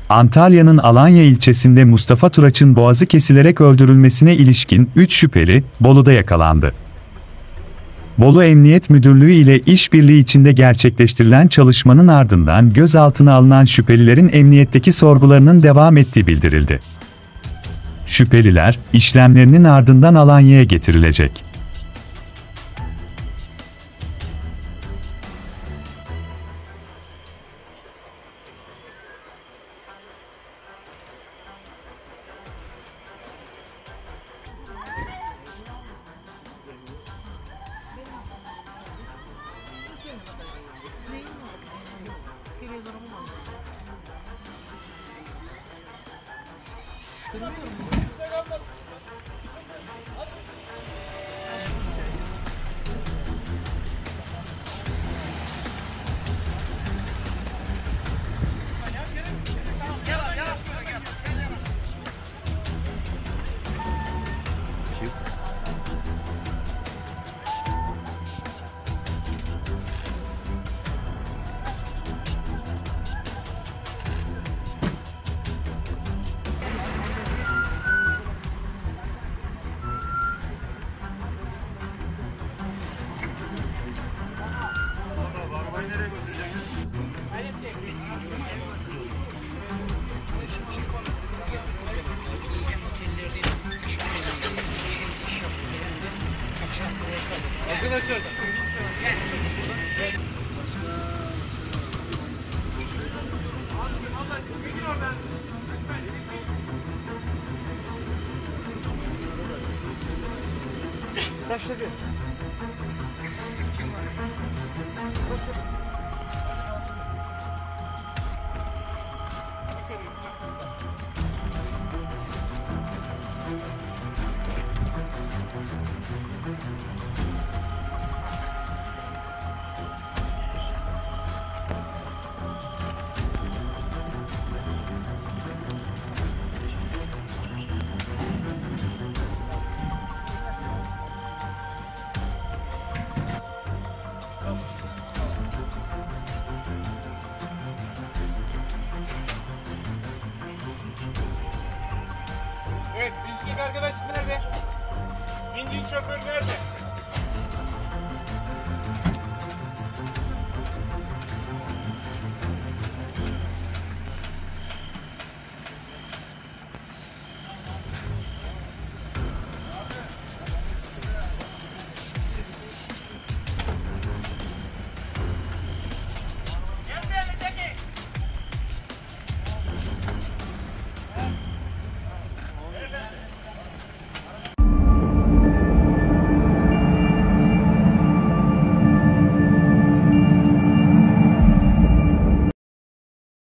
Antalya'nın Alanya ilçesinde Mustafa Turaç'ın boğazı kesilerek öldürülmesine ilişkin 3 şüpheli, Bolu'da yakalandı. Bolu Emniyet Müdürlüğü ile işbirliği içinde gerçekleştirilen çalışmanın ardından gözaltına alınan şüphelilerin emniyetteki sorgularının devam ettiği bildirildi. Şüpheliler, işlemlerinin ardından Alanya'ya getirilecek. Arkadaşlar çıkın. Başladı. Evet, vinçlik arkadaş nerede? Vincin şoförü nerede?